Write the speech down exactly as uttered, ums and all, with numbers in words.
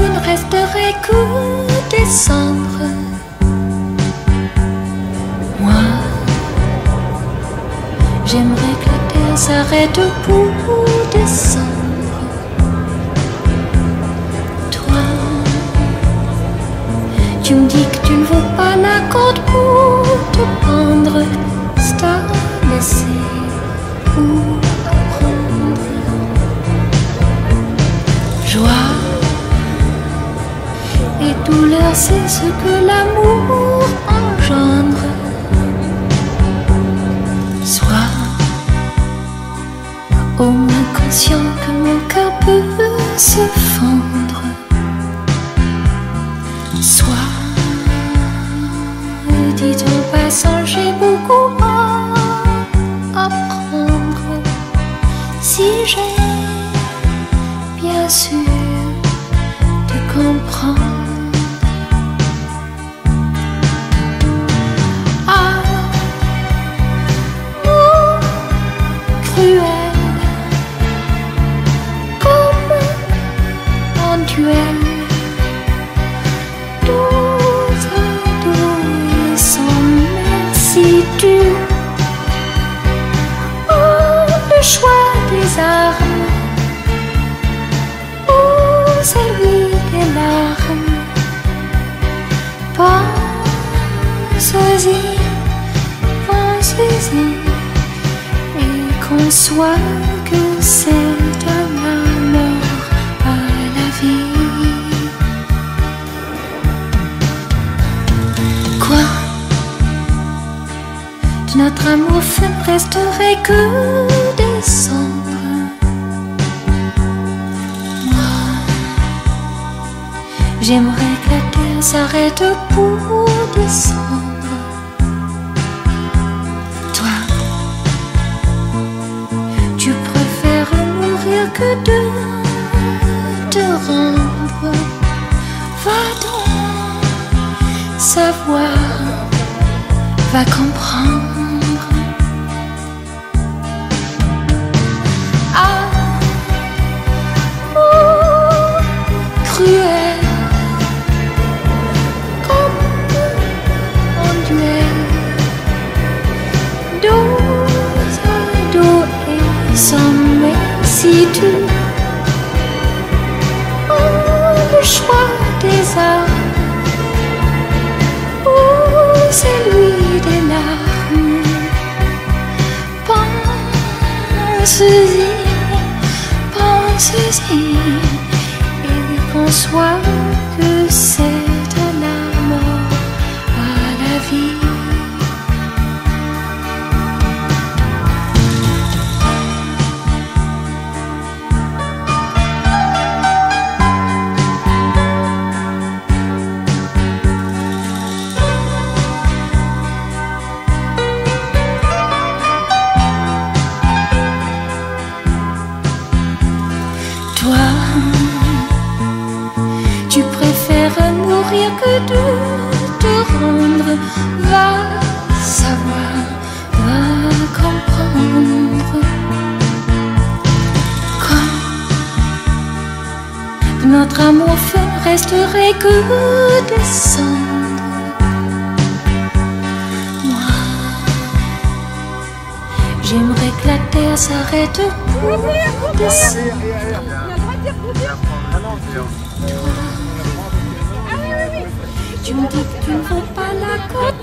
je ne resterai que des cendres. Moi, j'aimerais que la terre s'arrête pour descendre. Toi, tu me dis que tu ne veux pas la corde pour te pendre. C'est à laisser ou à prendre. Joie et douleur, c'est ce que l'amour engendre. Sois au moins conscient que mon cœur peut se fendre. Sois, dit en passant, j'ai beaucoup à apprendre. Si j'ai bien sûr de comprendre. Duel, dos à dos et sans merci tu oh, le choix des armes, oh, celui des larmes. Pense-y, pense-y et conçois que c'est de la mort à la vie. Quoi? De notre amour fait ne resterait que des cendres. Moi, j'aimerais que la terre s'arrête pour descendre. Toi, tu préfères mourir que de te rendre. Va donc savoir, va comprendre. Ah, oh, cruel, comme en duel, dos à dos et sans merci tu le choix des armes, oh, celui des larmes. Pense-y, pense-y et conçois que c'est de la mort à la vie. Toi, tu préfères mourir que de te rendre. Va savoir, va comprendre. Quand de notre amour fait ne resterait que des cendres. Moi, j'aimerais que la terre s'arrête pour descendre. Toi, tu me dis que tu ne veux pas la côte.